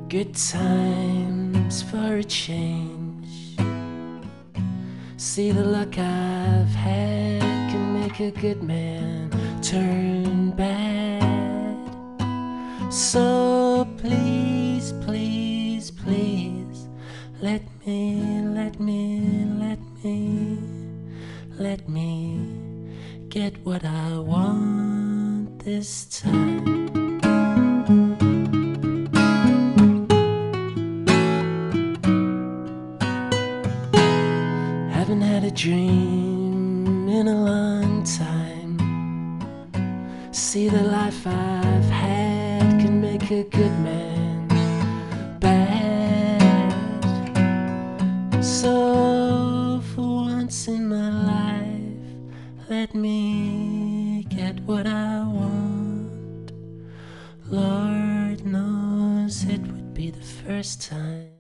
Good times for a change. See, the luck I've had can make a good man turn bad. So please, please, please, let me get what I want this time. Haven't had a dream in a long time. See, the life I've had can make a good man bad. So for once in my life, let me get what I want. Lord knows it would be the first time.